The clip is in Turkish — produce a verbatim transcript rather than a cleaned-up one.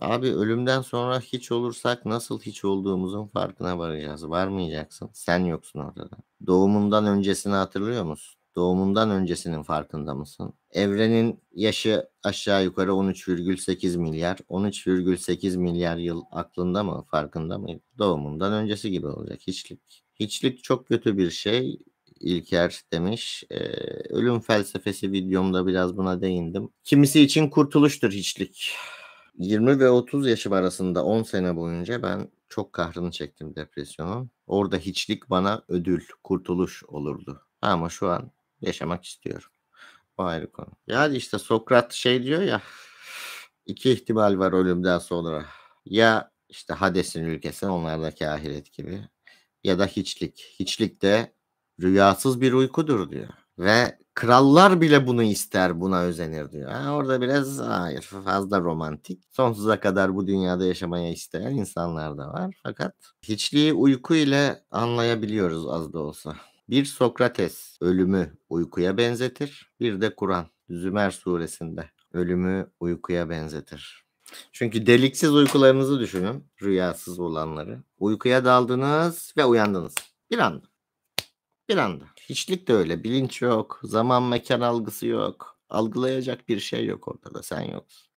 Abi ölümden sonra hiç olursak nasıl hiç olduğumuzun farkına varacağız. Varmayacaksın. Sen yoksun ortada. Doğumundan öncesini hatırlıyor musun? Doğumundan öncesinin farkında mısın? Evrenin yaşı aşağı yukarı on üç virgül sekiz milyar. on üç virgül sekiz milyar yıl aklında mı? Farkında mı? Doğumundan öncesi gibi olacak. Hiçlik. Hiçlik çok kötü bir şey. İlker demiş. Ee, ölüm felsefesi videomda biraz buna değindim. Kimisi için kurtuluştur hiçlik. yirmi ve otuz yaşım arasında on sene boyunca ben çok kahrını çektim depresyonun. Orada hiçlik bana ödül, kurtuluş olurdu. Ama şu an yaşamak istiyorum. O ayrı konu. Yani işte Sokrat şey diyor ya, iki ihtimal var ölümden sonra. Ya işte Hades'in ülkesi, onlardaki ahiret gibi. Ya da hiçlik. Hiçlik de rüyasız bir uykudur diyor. Ve krallar bile bunu ister, buna özenir diyor. Ha, orada biraz hayır, fazla romantik. Sonsuza kadar bu dünyada yaşamaya isteyen insanlar da var. Fakat hiçliği uyku ile anlayabiliyoruz az da olsa. Bir Sokrates ölümü uykuya benzetir. Bir de Kur'an Zümer suresinde ölümü uykuya benzetir. Çünkü deliksiz uykularınızı düşünün, rüyasız olanları. Uykuya daldınız ve uyandınız. Bir anda. Bir anda. Hiçlik de öyle. Bilinç yok. Zaman mekan algısı yok. Algılayacak bir şey yok ortada. Sen yoksun.